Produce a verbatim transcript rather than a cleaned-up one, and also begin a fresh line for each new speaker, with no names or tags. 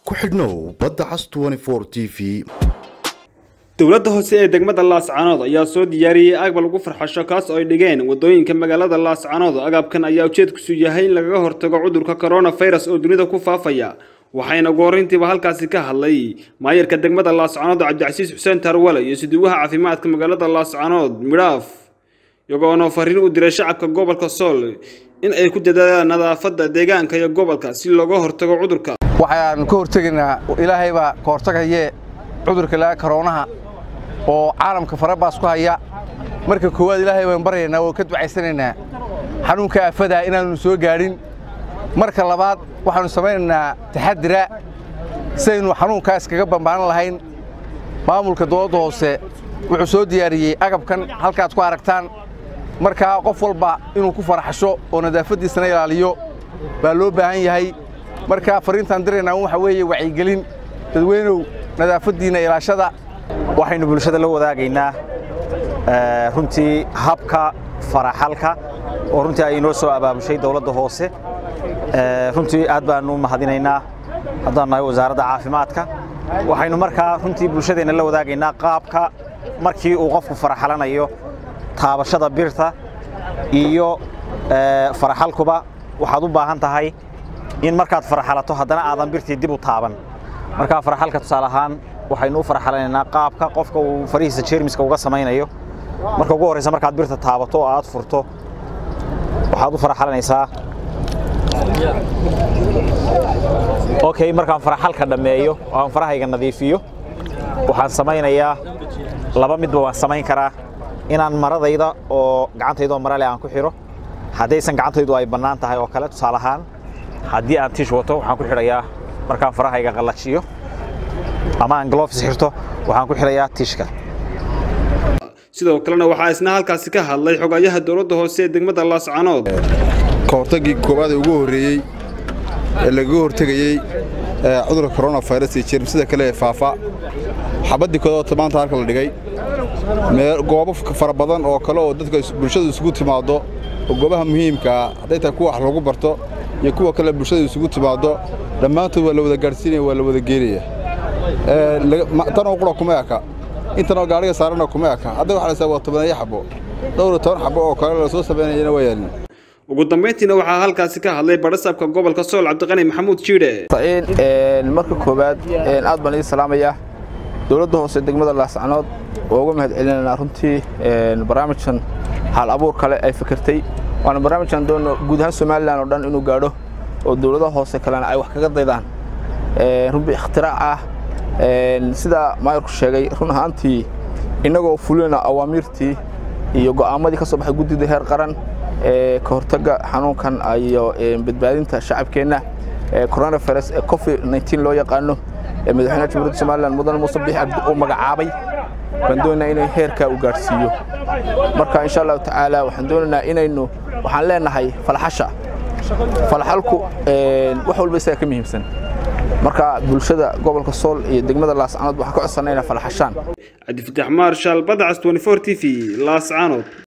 ku xidhnow badda cas twenty four T V.
dowladda hoose ee degmada Laascaanood ayaa soo diyaariyay agab lagu farxasho kaas oo ay dhigeen wadooyinka magaalada Laascaanood. agabkan ayaa ujeedkiisu yahay in laga hortago cudurka coronavirus oo dunida ku faafaya, waxayna goorintiiba halkaasi ka hadlay maayarka degmada Laascaanood Cabdicasiis Xuseen Tarwale iyo siduwaha caafimaadka magaalada Laascaanood Midhaaf, iyagoona fariin u diray shacabka gobolka Sool in ay ku dadaalaan nadaafadda deegaanka iyo gobolka si looga hortago cudurka.
waxaan ka hortagnaa ilaahay baa ka hortagaya cudurka la corona oo caalamka farabaas ku haya. marka koowaad ilaahay waan baryaynaa oo ka ducaysanaynaa xanuunka afada inaanu soo gaarin. marka labaad waxaanu sameeynaa taxadira saynu xanuunkaas kaga bambaaran lahayn. maamulka dowladda hoose wuxuu soo diyaariyay agabkan halkaad ku aragtaan. marka qof walba inuu ku farxasho oo nadaafadiisana ilaaliyo baa loo baahan yahay. marka fariintan direena waxa weeye wacyigelin dadweynuhu nadaafadiina ilaashada.
waxaynu bulshada la wadaagaynaa runtii habka faraxalka oo runtii ay inoo soo abaabushay dowladda hoose. runtii aad baan u mahadinaynaa haddaan nahay wasaaradda caafimaadka. waxaynu markaa runtii bulshadeena la wadaagaynaa qaabka markii uu qofku faraxalanayo taabashada birta iyo faraxalkuba waxaad u baahan tahay in markaad faraxalato haddana aadan birtii dib u taaban. marka faraxalka tusaale ahaan waxaynu u faraxalanaynaa qaabka qofka uu farihiisa jeermiska uga samaynayo. marka ugu horeysa markaad birta taabato oo aad furto waxaad u faraxalanaysaa. okay markaan faraxalka dhameeyo oo aan farahayga nadiifiyo waxaan samaynayaa laba midba waan samayn karaa inaan maradayda oo gacantayda marale aan ku xiro haddaysan gacantaydu ay bannaan tahay oo kale. tusaale ahaan haddii aan tiish wato waxaan ku xidhayaa markaan farahayga qallajiyo ama aan gloves xirto waxaan ku xirayaa tiishka.
sidoo kalena waxaa isna halkaasi ka hadlay xogayaha dowladda hoose ee degmada Laascaanood.
ka hortagii koobaad ugu horeeyay ee laga hortagayay cudurka coronavirus iyo jeermisada kale ee faafa xabadii kooda maanta halka la dhigay meel goobo fara badan oo kale oo dadka bulshada isugu timaado oo goobaha muhiimka ah haday tahay kuwa wax lagu barto iyo kuwa kale bulshada isugu timaado dhammaantood waa la wada gaarsiinaya waa la wada geeraya. ee tan oo qura kuma aka intan oo gaariga saarana kuma aka hadda waxa la sabab toban xabo dhowr toban xabo oo kale la soo sameeyay waa yaalin.
ugu dambeyntiina waxaa halkaasi ka hadlay barasabka gobolka Sool Cabdiqani Maxamuud Jiire.
een marka koobaad een aad baan idin salaamayaa dowladda hoose degmada Laascaanood oo uga mahad celinayna runtii een barnaamijkan hal abuur kale ay fikirtay. waana barnaamijkan doono guud ahaan Soomaaliland oo dhan inuu gaadho oo dowladda hoose kalena ay wax kaga daydaan ee runtii ikhtirac ah. een sida maayarku sheegay run ahaantii inagoo fulina awaamirtii iyo go'aamadii ka soo baxay guddida heer qaran ee ka hortagga xanuunkan iyo badbaadinta shacabkeena ee coronavirus ee covid nineteen loo yaqaano ee madaxweynaha Jamhuuriyadda Soomaaliland Mudane Muuse Biixi Cabdi oo magacaabay baan doonaynaa inay heerka u gaarsiiyo. marka insha Allah tacaala waxaan doonaynaa inaynu waxaan leenahay falxasha falxalku een wax walba isaga ka muhiimsan. marka bulshada gobolka Sool iyo degmada Laascaanood waxaan ka codsanaynaa falxashaan.
Cabdi Fataax Marshal Badda Cas twenty four T V Laascaanood.